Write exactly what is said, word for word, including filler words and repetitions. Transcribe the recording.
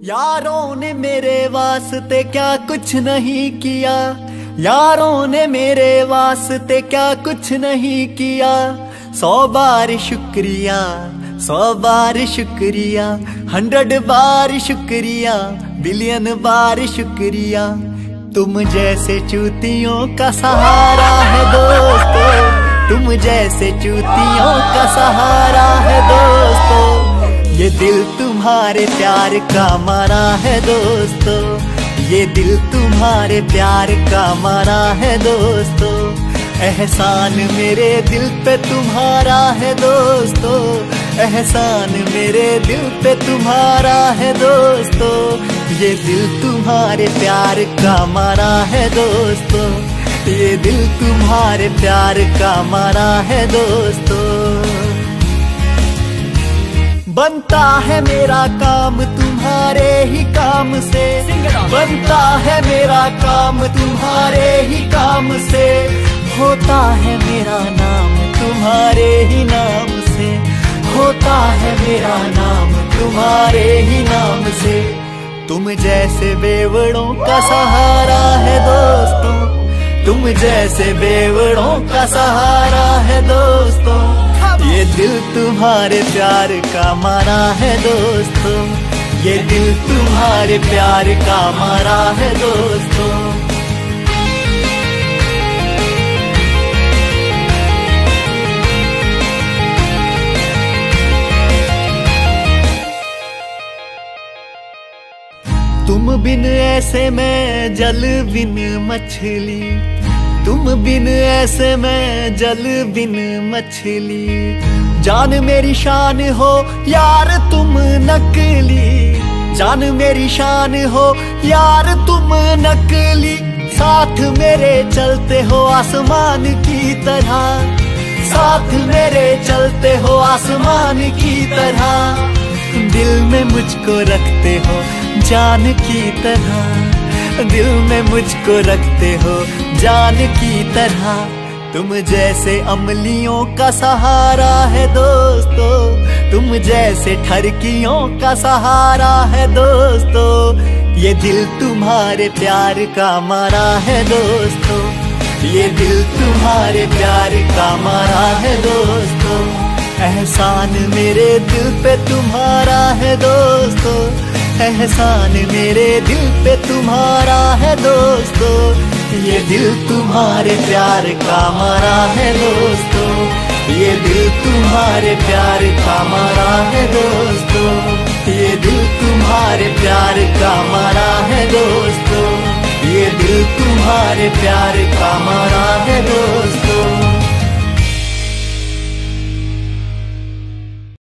यारों ने मेरे वास्ते क्या कुछ नहीं किया, यारों ने मेरे वास्ते क्या कुछ नहीं किया। सौ बार शुक्रिया, सौ बार शुक्रिया, हंड्रेड बार शुक्रिया, बिलियन बार शुक्रिया। तुम जैसे चूतियों का सहारा है दोस्तों, तुम जैसे चूतियों का सहारा है दोस्तों। ये दिल तुम्हारे प्यार का मारा है दोस्तों, ये दिल तुम्हारे प्यार का मारा है दोस्तों। एहसान मेरे दिल पे तुम्हारा है दोस्तों, एहसान मेरे दिल पे तुम्हारा है दोस्तों। ये दिल तुम्हारे प्यार का मारा है दोस्तों, ये दिल तुम्हारे प्यार का मारा है दोस्तों। बनता है मेरा काम तुम्हारे ही काम से, बनता है मेरा काम तुम्हारे ही काम से। होता है मेरा नाम तुम्हारे ही नाम से, होता है मेरा नाम तुम्हारे ही नाम से। तुम जैसे बेवड़ों का सहारा है दोस्तों, तुम जैसे बेवड़ों का सहारा है दोस्तों। ये दिल तुम्हारे प्यार का मारा है दोस्तों, ये दिल तुम्हारे प्यार का मारा है दोस्तों। तुम बिन ऐसे मैं जल बिन मछली, तुम बिन ऐसे मैं जल बिन मछली। जान मेरी शान हो यार तुम नकली, जान मेरी शान हो यार तुम नकली। साथ मेरे चलते हो आसमान की तरह, साथ मेरे चलते हो आसमान की तरह। दिल में मुझको रखते हो जान की तरह, दिल में मुझको रखते हो जान की तरह। तुम जैसे अमलियों का सहारा है दोस्तों, तुम जैसे ठरकियों का सहारा है दोस्तों। ये दिल तुम्हारे प्यार का मारा है दोस्तों, ये दिल तुम्हारे प्यार का मारा है दोस्तों। एहसान मेरे दिल पे तुम्हारा है दोस्तों, एहसान मेरे दिल पे तुम्हारा है दोस्तों। ये दिल तुम्हारे प्यार का मारा है दोस्तों, ये दिल तुम्हारे प्यार का मारा है दोस्तों। ये दिल तुम्हारे प्यार का मारा है दोस्तों, ये दिल तुम्हारे प्यार का मारा है दोस्तों।